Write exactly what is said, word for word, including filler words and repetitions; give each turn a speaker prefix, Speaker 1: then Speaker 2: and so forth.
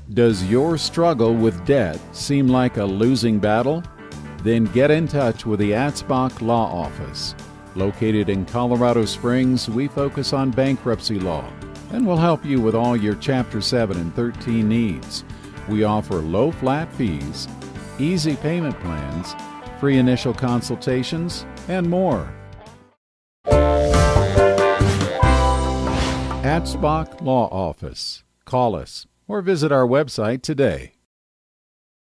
Speaker 1: Does your struggle with debt seem like a losing battle? Then get in touch with the Atzbach Law Office. Located in Colorado Springs, we focus on bankruptcy law and will help you with all your Chapter seven and thirteen needs. We offer low flat fees, easy payment plans, free initial consultations, and more. Atzbach Law Office. Call us or visit our website today.